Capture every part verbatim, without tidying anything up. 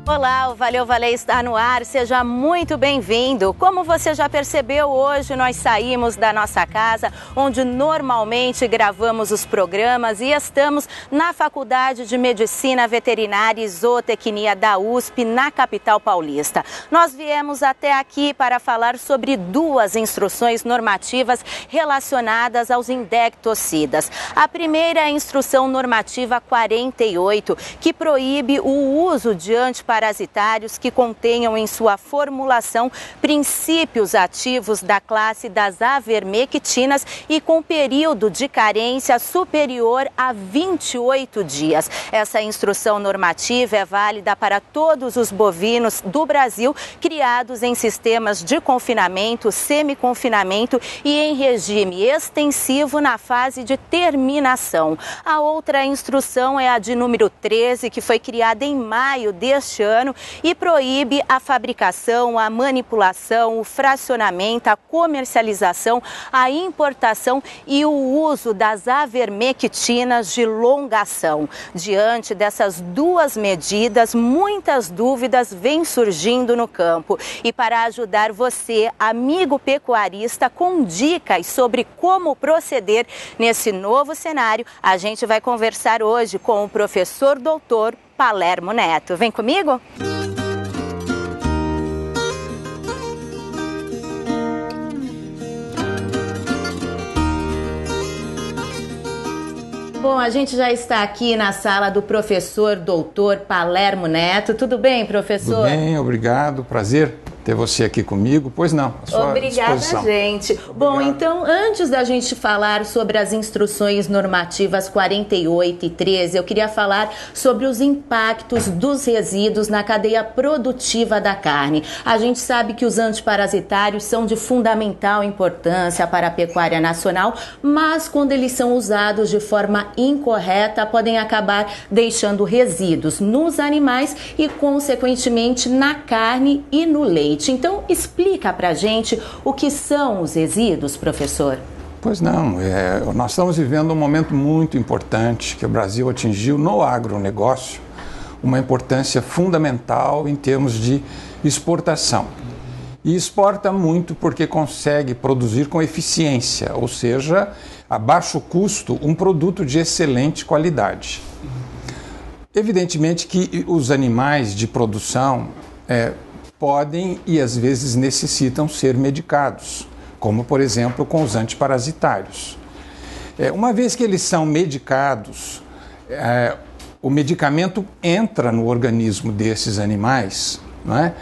Olá, o Valeu Valer está no ar, seja muito bem-vindo. Como você já percebeu, hoje nós saímos da nossa casa, onde normalmente gravamos os programas, e estamos na Faculdade de Medicina Veterinária e Zootecnia da U S P, na capital paulista. Nós viemos até aqui para falar sobre duas instruções normativas relacionadas aos indectocidas. A primeira é a Instrução Normativa quarenta e oito, que proíbe o uso de antiparasitários parasitários que contenham em sua formulação princípios ativos da classe das avermectinas e com período de carência superior a vinte e oito dias. Essa instrução normativa é válida para todos os bovinos do Brasil criados em sistemas de confinamento, semi-confinamento e em regime extensivo na fase de terminação. A outra instrução é a de número treze, que foi criada em maio deste ano e proíbe a fabricação, a manipulação, o fracionamento, a comercialização, a importação e o uso das avermectinas de longa ação. Diante dessas duas medidas, muitas dúvidas vêm surgindo no campo. E para ajudar você, amigo pecuarista, com dicas sobre como proceder nesse novo cenário, a gente vai conversar hoje com o professor doutor Palermo Neto. Vem comigo? Bom, a gente já está aqui na sala do professor doutor Palermo Neto. Tudo bem, professor? Tudo bem, obrigado. Prazer ter você aqui comigo. Pois não, à sua Obrigada, disposição. gente. Obrigado. Bom, então, antes da gente falar sobre as instruções normativas quarenta e oito e treze, eu queria falar sobre os impactos dos resíduos na cadeia produtiva da carne. A gente sabe que os antiparasitários são de fundamental importância para a pecuária nacional, mas quando eles são usados de forma incorreta, podem acabar deixando resíduos nos animais e, consequentemente, na carne e no leite. Então, explica pra gente o que são os resíduos, professor. Pois não, é, nós estamos vivendo um momento muito importante que o Brasil atingiu no agronegócio, uma importância fundamental em termos de exportação. E exporta muito porque consegue produzir com eficiência, ou seja, a baixo custo, um produto de excelente qualidade. Evidentemente que os animais de produção é, podem e às vezes necessitam ser medicados, como por exemplo com os antiparasitários. É, uma vez que eles são medicados, é, o medicamento entra no organismo desses animais, não é?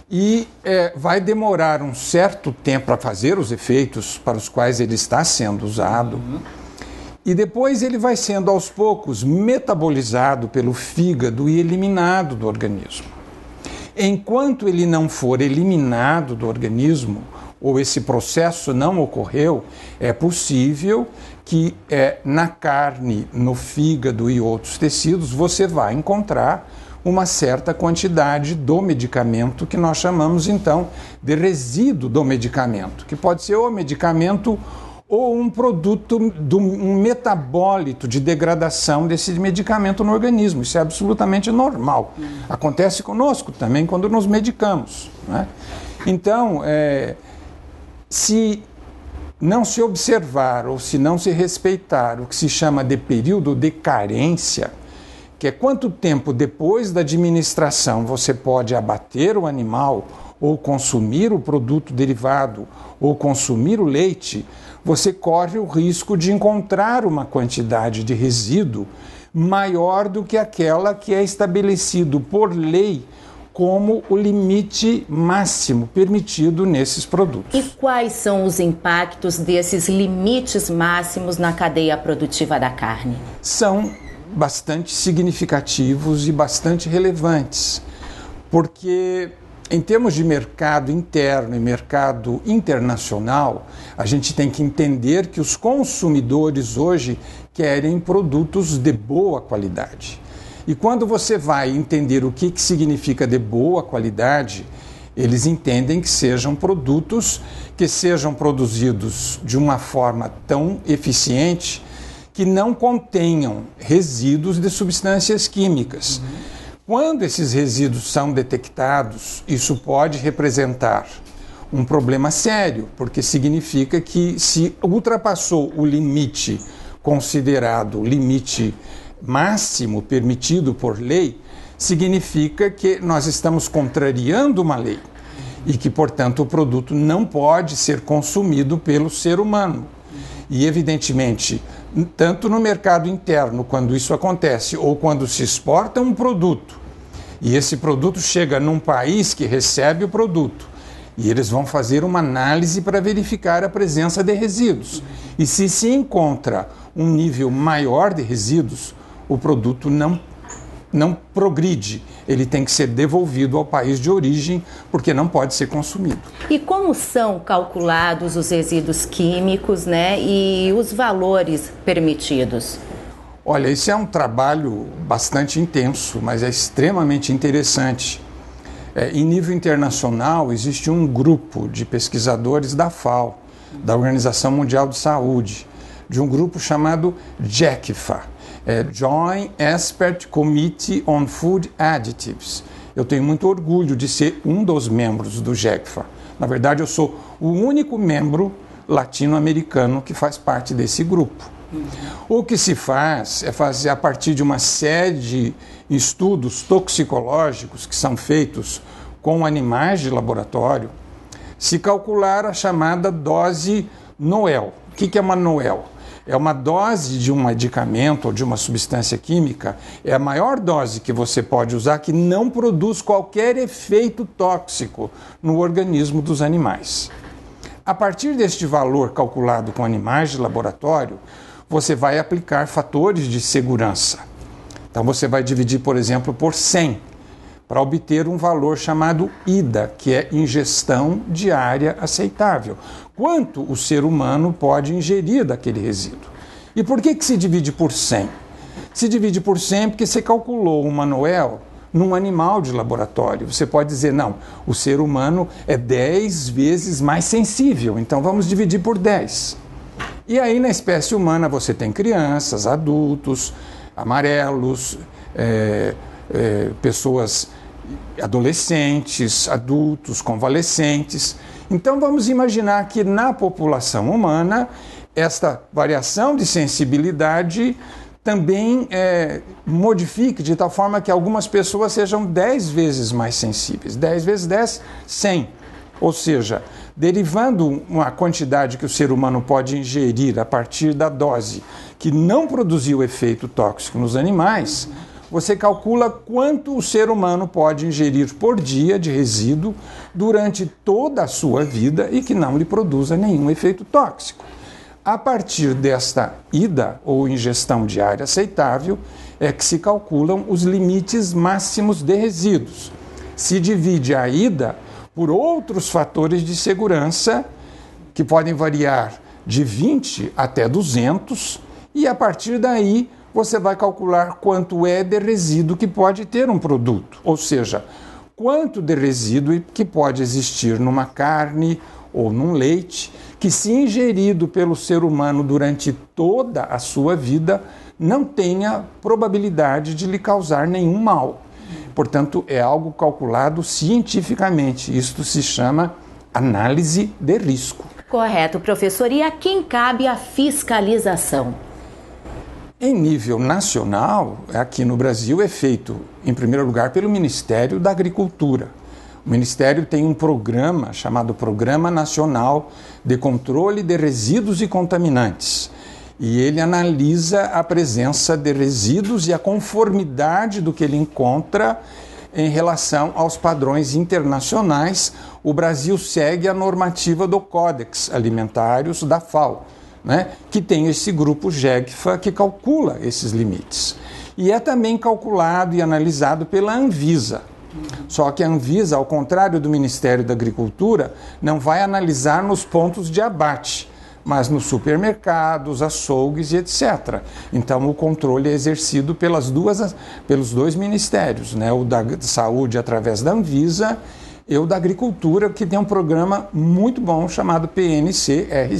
E é, vai demorar um certo tempo para fazer os efeitos para os quais ele está sendo usado, uhum. E depois ele vai sendo aos poucos metabolizado pelo fígado e eliminado do organismo. Enquanto ele não for eliminado do organismo, ou esse processo não ocorreu, é possível que é, na carne, no fígado e outros tecidos, você vai encontrar uma certa quantidade do medicamento que nós chamamos então de resíduo do medicamento, que pode ser o medicamento ou um produto, do, um metabólito de degradação desse medicamento no organismo. Isso é absolutamente normal. Hum. Acontece conosco também quando nos medicamos, né? Então, é, se não se observar ou se não se respeitar o que se chama de período de carência, que é quanto tempo depois da administração você pode abater o animal ou consumir o produto derivado ou consumir o leite, você corre o risco de encontrar uma quantidade de resíduo maior do que aquela que é estabelecido por lei como o limite máximo permitido nesses produtos. E quais são os impactos desses limites máximos na cadeia produtiva da carne? São bastante significativos e bastante relevantes, porque em termos de mercado interno e mercado internacional, a gente tem que entender que os consumidores hoje querem produtos de boa qualidade. E quando você vai entender o que, que significa de boa qualidade, eles entendem que sejam produtos que sejam produzidos de uma forma tão eficiente que não contenham resíduos de substâncias químicas. Uhum. Quando esses resíduos são detectados, isso pode representar um problema sério, porque significa que se ultrapassou o limite considerado limite máximo permitido por lei, significa que nós estamos contrariando uma lei e que, portanto, o produto não pode ser consumido pelo ser humano. E, evidentemente, tanto no mercado interno, quando isso acontece, ou quando se exporta um produto, e esse produto chega num país que recebe o produto, e eles vão fazer uma análise para verificar a presença de resíduos. E se se encontra um nível maior de resíduos, o produto não, não progride. Ele tem que ser devolvido ao país de origem, porque não pode ser consumido. E como são calculados os resíduos químicos, né, e os valores permitidos? Olha, esse é um trabalho bastante intenso, mas é extremamente interessante. É, em nível internacional, existe um grupo de pesquisadores da FAO, da Organização Mundial de Saúde, de um grupo chamado JECFA, é, Joint Expert Committee on Food Additives. Eu tenho muito orgulho de ser um dos membros do JECFA. Na verdade, eu sou o único membro latino-americano que faz parte desse grupo. O que se faz é fazer, a partir de uma série de estudos toxicológicos que são feitos com animais de laboratório, se calcular a chamada dose Noel. O que é uma Noel? É uma dose de um medicamento ou de uma substância química, é a maior dose que você pode usar que não produz qualquer efeito tóxico no organismo dos animais. A partir deste valor calculado com animais de laboratório, você vai aplicar fatores de segurança. Então você vai dividir, por exemplo, por cem, para obter um valor chamado I D A, que é ingestão diária aceitável. Quanto o ser humano pode ingerir daquele resíduo. E por que que se divide por cem? Se divide por cem porque você calculou uma Noel num animal de laboratório. Você pode dizer, não, o ser humano é dez vezes mais sensível, então vamos dividir por dez. E aí, na espécie humana, você tem crianças, adultos, amarelos, é, é, pessoas adolescentes, adultos, convalescentes. Então, vamos imaginar que na população humana, esta variação de sensibilidade também é, modifique de tal forma que algumas pessoas sejam dez vezes mais sensíveis. dez vezes dez, cem. Ou seja, derivando uma quantidade que o ser humano pode ingerir a partir da dose que não produziu efeito tóxico nos animais, você calcula quanto o ser humano pode ingerir por dia de resíduo durante toda a sua vida e que não lhe produza nenhum efeito tóxico. A partir desta I D A, ou ingestão diária aceitável, é que se calculam os limites máximos de resíduos. Se divide a I D A por outros fatores de segurança, que podem variar de vinte até duzentos, e a partir daí você vai calcular quanto é de resíduo que pode ter um produto, ou seja, quanto de resíduo que pode existir numa carne ou num leite, que se ingerido pelo ser humano durante toda a sua vida, não tenha probabilidade de lhe causar nenhum mal. Portanto, é algo calculado cientificamente. Isto se chama análise de risco. Correto, professor. E a quem cabe a fiscalização? Em nível nacional, aqui no Brasil, é feito, em primeiro lugar, pelo Ministério da Agricultura. O Ministério tem um programa chamado Programa Nacional de Controle de Resíduos e Contaminantes. E ele analisa a presença de resíduos e a conformidade do que ele encontra em relação aos padrões internacionais. O Brasil segue a normativa do Códex Alimentários da FAO, né, que tem esse grupo JECFA que calcula esses limites. E é também calculado e analisado pela Anvisa. Só que a Anvisa, ao contrário do Ministério da Agricultura, não vai analisar nos pontos de abate, mas nos supermercados, açougues e etcétera. Então, o controle é exercido pelas duas, pelos dois ministérios, né? O da Saúde através da Anvisa e o da Agricultura, que tem um programa muito bom chamado P N C R C.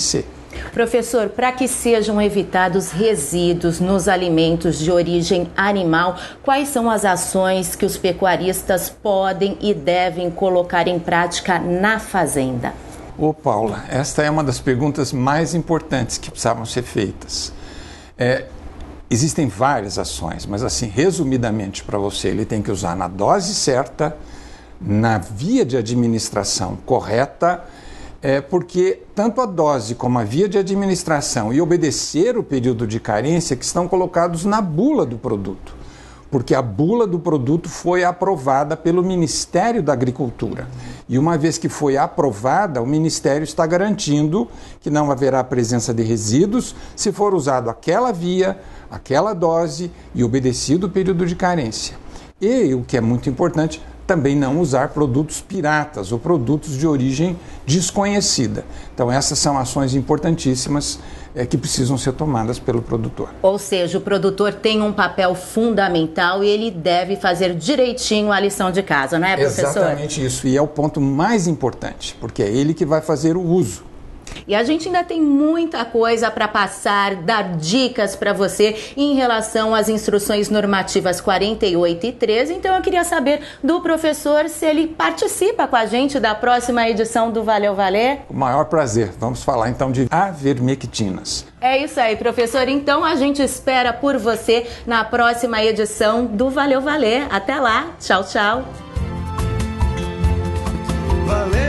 Professor, para que sejam evitados resíduos nos alimentos de origem animal, quais são as ações que os pecuaristas podem e devem colocar em prática na fazenda? Ô Paula, esta é uma das perguntas mais importantes que precisavam ser feitas. É, existem várias ações, mas assim, resumidamente para você, ele tem que usar na dose certa, na via de administração correta, é, porque tanto a dose como a via de administração e obedecer o período de carência que estão colocados na bula do produto, porque a bula do produto foi aprovada pelo Ministério da Agricultura. E uma vez que foi aprovada, o Ministério está garantindo que não haverá presença de resíduos se for usado aquela via, aquela dose e obedecido o período de carência. E, o que é muito importante, também não usar produtos piratas ou produtos de origem desconhecida. Então essas são ações importantíssimas é, que precisam ser tomadas pelo produtor. Ou seja, o produtor tem um papel fundamental e ele deve fazer direitinho a lição de casa, não é, professor? Exatamente isso, e é o ponto mais importante, porque é ele que vai fazer o uso. E a gente ainda tem muita coisa para passar, dar dicas para você em relação às instruções normativas quarenta e oito e treze. Então eu queria saber do professor se ele participa com a gente da próxima edição do Valeu Valer. O maior prazer. Vamos falar então de avermectinas. É isso aí, professor. Então a gente espera por você na próxima edição do Valeu Valer. Até lá. Tchau, tchau. Valeu.